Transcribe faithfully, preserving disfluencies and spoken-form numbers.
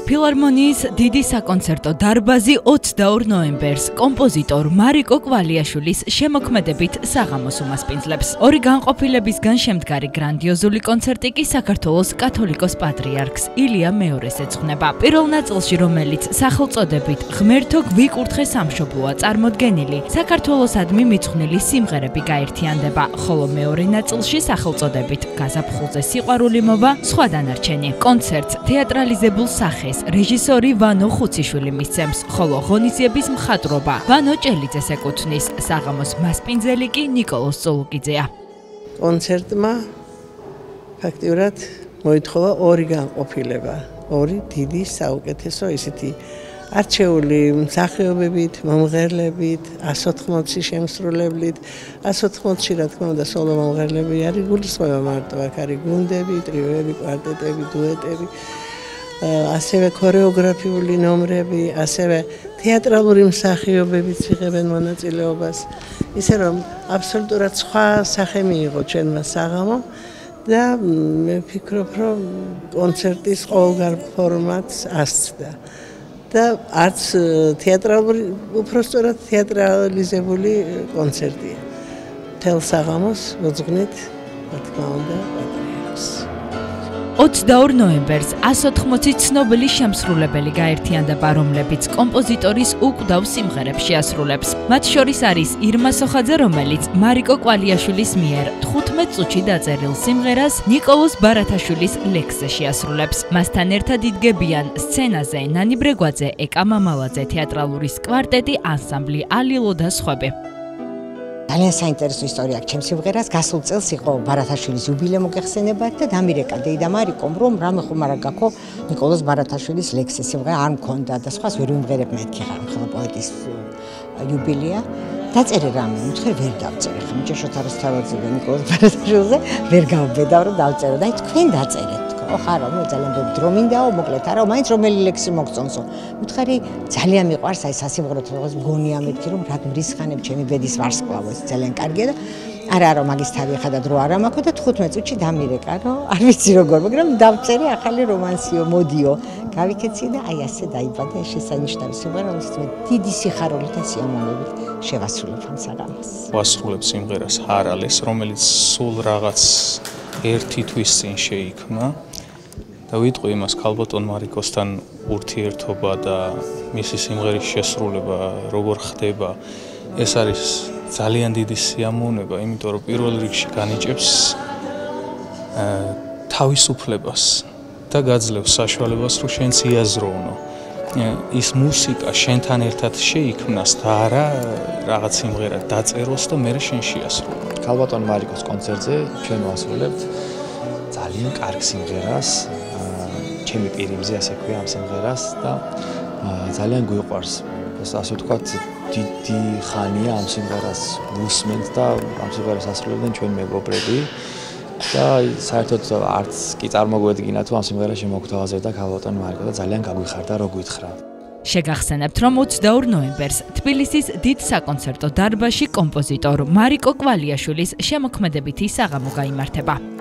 ფილარმონიის დიდი საკონცერტო დარბაზი ოცდაორ ნოემბერს კომპოზიტორ მარიკო კვალიაშვილის შემოქმედებით საღამოს უმასპინძლებს. ორი განყოფილებისგან შემდგარი გრანდიოზული კონცერტი კი საქართველოს კათოლიკოს პატრიარქს ილია მეორეს ეძღვნება. პირველ ნაწილში, რომელიც სახელწოდებით ღმერთო გვიკურთხე სამშობლოა წარმოდგენილი, საქართველოსადმი მიძღვნილი სიმღერები გაერთიანდება, ხოლო მეორე ნაწილში სახელწოდებით გაზაფხულზე სიყვარული მოვა სხვა დანარჩენი. კონცერტს თეატრალიზებულ სახეს რეჟისორი ვანო ხუციშვილი მისცემს, ხოლო ღონისძიების მხატვრობა ვანო ჭელიძეს ეკუთვნის, საღამოს მასპინძელი კი ნიკოლოზ წოლუკიძეა. კონცერტმა ფაქტიურად მოითხოვა ორი განყოფილება, ორი დიდი საუკეთესო ისეთი არჩეული მსახიობებით, მომღერლებით, ას ოთხმოცი შემსრულებლით, ას ოთხმოცში რა თქმა უნდა სოლო მომღერლები არის, გულისხმობა მარტო აქ არის გუნდები, ტრიოები, კვარტეტები, დუეტები. ასევე ქორეოგრაფიული ნომრები, ასევე თეატრალური მსახიობებიც იღებენ მონაწილეობას. ისე რომ აბსოლუტურად სხვა სახე მიიღო ჩვენმა საღამომ და მე ვფიქრობ, რომ კონცერტის ყოველგვარ ფორმატს ასწდა. და არც თეატრალური, უпростоრად თეატრალიზებული კონცერტია. მთელ საღამოს მოძღვნით, რა თქმა უნდა, პატრიარქს. ოცდაორ ნოემბერს ას ოთხმოცი ცნობილი შემსრულებელი გაერთიანდება, რომლებიც კომპოზიტორის უკვდავ სიმღერებს შეასრულებს. მათ შორის არის ირმა სოხაძე, რომელიც მარიკო კვალიაშვილის მიერ თხუთმეტ წუთში დაწერილ სიმღერას ნიკოლოზ ბარათაშვილის ლექსზე შეასრულებს. მასთან ერთად იდგებიან სცენაზე ნანი ბრეგვაძე, ეკა მამალაძე, თეატრალური კვარტეტი, ანსამბლი ალილო და სხვები. ძალიან საინტერესო ისტორია აქვს ჩემს სიმღერას. გასულ წელს იყო ბარათაშვილის იუბილე მოგეხსენება და დამირეკა დეიდა მარიკომ, რომ რამე ხომ არა გაქო ნიკოლოზ ბარათაშვილის ლექსი სიმღერა არ მქონდა და სხვას ვერ ვიმღერებ მეთქი ხარ, ხოლო პოეტის იუბილეა. დაწერე რამე, მითხარ ვერ დავწერე, ხომ ჭეშოთა რუსთავაძე და ნიკოლოზ ბარათაშვილზე ვერ გავბედავ რომ დავწერო და აი თქვენ დაწერეთ. ხარო, მე ძალიან ბევრი დრო მინდაო, მოკლედ არა, მაინც რომელი ლექსი მოგწონსო. მითხარი ძალიან მიყვარს აი სასიმღერო თქოს მგონია მეთქი რომ რა მრისხანებ ჩემი ბედის ვარსკვლავო, ეს ძალიან კარგია და არა არა მაგის თავი ახლა და დრო არ ამაქვს და თხუთმეტ წუთში დამირეკა რომ არ ვიცი როგორ, მაგრამ დავწერე ახალი რომანსიო, მოდიო. გავიქეცი და აი ასე დაიბადა ეს შესანიშნავი სიმღერა, რომელსაც მე დიდი სიხარულით და სიამოვნებით შევასრულებ ამ საღამოს. ვასრულებ სიმღერას ჰარალეს, რომელიც სულ რაღაც ერთი თვის წინ შეიქმნა. და ვიტყვი იმას ქალბატონ მარიკოსთან ურთიერთობა და მისი სიმღერის შესრულება როგორ ხდება, ეს არის ძალიან დიდი სიამოვნება, იმიტომ რომ პირველ რიგში განიჭებს თავისუფლებას და გაძლევს საშუალებას, რომ შენც იაზროვნო. ის მუსიკა შენთან ერთად შეიქმნას და არა რაღაც სიმღერა დაწეროს და მერე შენ შეასრულო. ქალბატონ მარიკოს კონცერტზე ჩვენ ვასრულებთ ძალიან კარგ სიმღერას. ჩემი პირიმზე ასე ქვია ამ სიმღერას და ძალიან გვიყვარს. ასე ვთქვათ, დიდი ხანია ამ სიმღერას ვუსმენთ და ამ სიმღერას ასრულებდნენ ჩვენი მეგობრები და საერთოდ არც კი წარმოგვედგინა თუ ამ სიმღერაში მოგთავაზებდა ქალბატონ მარიკო და ძალიან გაგვიხარდა რო გითხრა. შეგახსენებთ, რომ ოცდაორ ნოემბერს თბილისის დიდ საკონცერტო დარბაზში კომპოზიტორ მარიკო კვალიაშვილის შემოქმედებითი საღამო გაიმართება.